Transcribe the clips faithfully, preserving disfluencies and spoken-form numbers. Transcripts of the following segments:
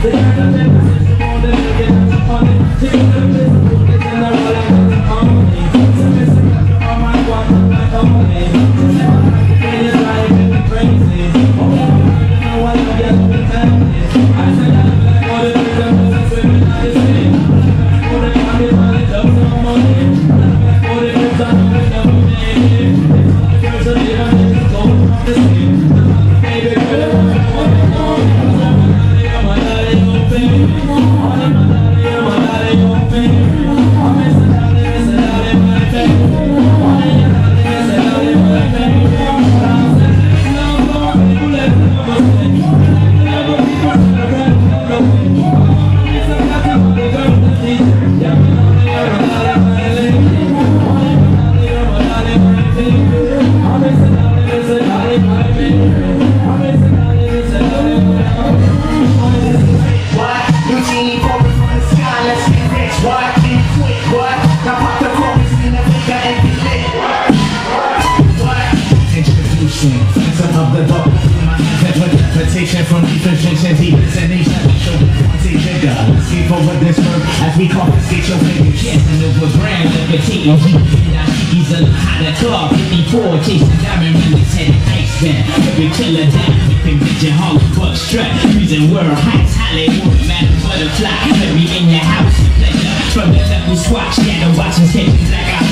From efficiency, destination, so take nigga. Escape over this earth as we confiscate your baby. Canceling over brand, levitating. He's a hot club, fifty-four, chasing diamond runners, headed Iceman. Every killer down, you can get your Hollywood strut. Using world heights, Hollywood, man, butterfly. Let me in your house, pleasure. From the level swatch, yeah, the watching sketches like I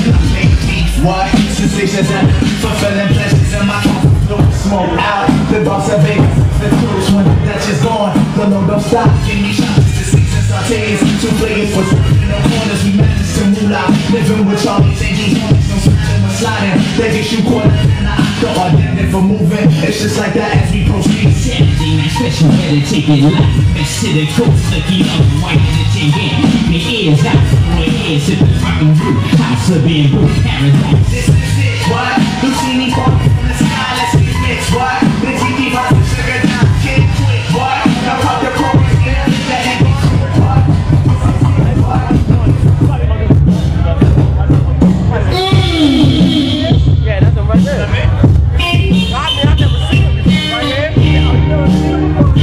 what? Sensations that fulfilling pleasures in my smoke out. The boss of Vegas, the cruise when the Dutch is gone. The load don't stop, give me shots, the seasons sautés. Two players for in the corners, we managed to move out. Living with Charlie, changing points, no sliding, no sliding. They get you caught up in the octa or dead for moving. It's just like that as we proceed. Saturday night special, better take it live. Best to the coast, looking up, white in the tin can. Keep your ears out, boy, ears to the fucking roof. House of bamboo, paradise. This is it, what? Lucini falling from the sky, let's get rich, what? The T V about the sugar down, get quick, what? Now pop the chorus, yeah, that ain't what? Yeah, that's them right there. I mean, I've never seen them before, right here. Yeah, I've never seen them before.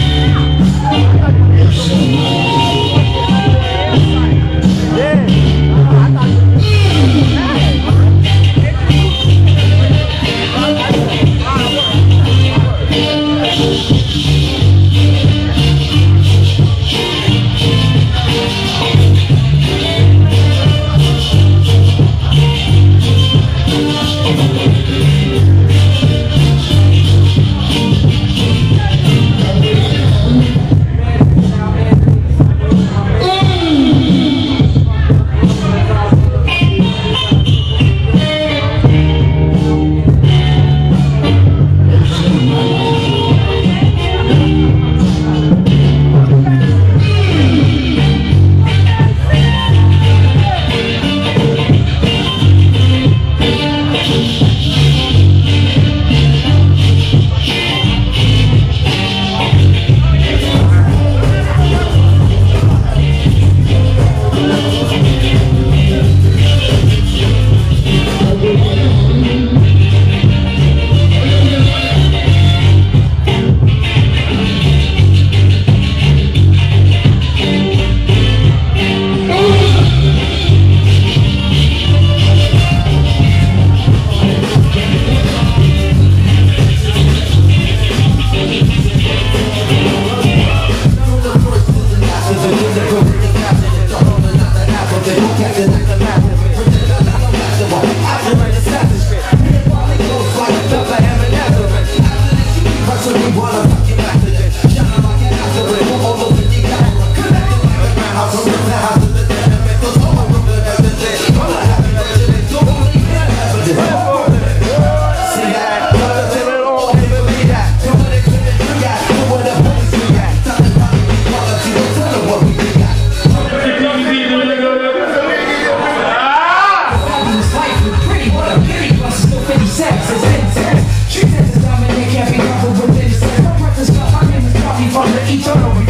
Eternal